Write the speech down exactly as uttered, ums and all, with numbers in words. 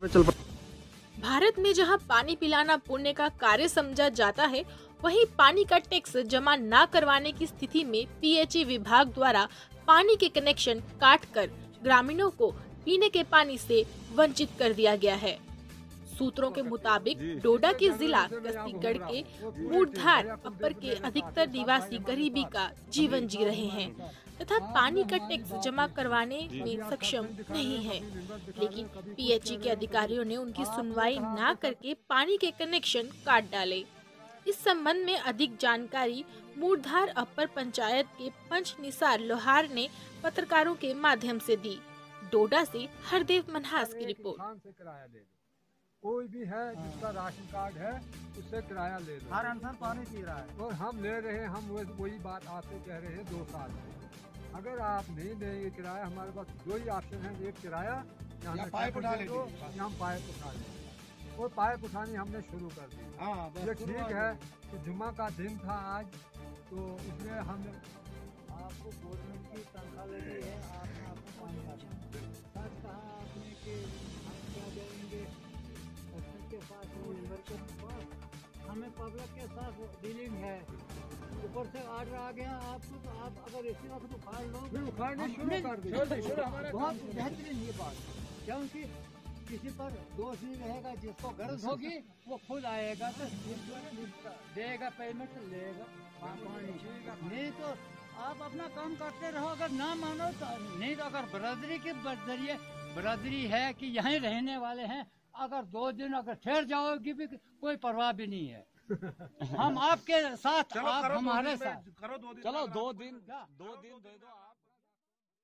भारत में जहां पानी पिलाना पुण्य का कार्य समझा जाता है, वहीं पानी का टैक्स जमा न करवाने की स्थिति में पीएचई विभाग द्वारा पानी के कनेक्शन काटकर ग्रामीणों को पीने के पानी से वंचित कर दिया गया है। सूत्रों के मुताबिक डोडा के जिला कस्तीगढ़ के मूढ़धार अपर के अधिकतर निवासी गरीबी का जीवन जी रहे हैं तथा पानी का टैक्स जमा करवाने में सक्षम नहीं है, लेकिन पीएचई के अधिकारियों ने उनकी सुनवाई न करके पानी के कनेक्शन काट डाले। इस संबंध में अधिक जानकारी मूढ़धार अपर पंचायत के पंच निसार लोहार ने पत्रकारों के माध्यम से दी। डोडा से हरदेव मनहास की रिपोर्ट। कोई भी है जिसका राशन कार्ड है उससे किराया ले लो। हर इंसान पानी पी रहा है और हम ले रहे हैं, हम वही बात आपसे कह रहे हैं दो साल से। अगर आप नहीं देंगे किराया, हमारे पास दो ही ऑप्शन है, एक किराया या पाइप उठा ले दो या हम पाइप उठा लें। और पाइप उठानी हमने शुरू कर दी। ये ठीक है कि जुम्मा का दिन था आज, तो इसलिए हम आपको गवर्नमेंट की तनख्वाह लेनी है, आपने आपको पानी का सच कहा आपने कि हम क्या देंगे के पास मेंबर के पास, हमें पब्लिक के साथ डीलिंग है। ऊपर से ऑर्डर आ गया आपको, तो आप अगर इसी वक्त उखाड़ लो, उखाड़ने शुरू कर दो। बहुत बेहतरीन ये बात, क्योंकि किसी पर दोष नहीं रहेगा। जिसको गरज होगी वो खुद आएगा तो देगा, पेमेंट लेगा पानी। नहीं तो आप अपना काम करते रहो, अगर ना मानो तो नहीं। तो अगर बरादरी के जरिए बरादरी है कि यहीं रहने वाले हैं, अगर दो दिन अगर ठहर जाओगी भी कोई परवाह भी नहीं है। हम आपके साथ, आप हमारे साथ। करो दो दिन, चलो दो दिन दो दिन दे दो।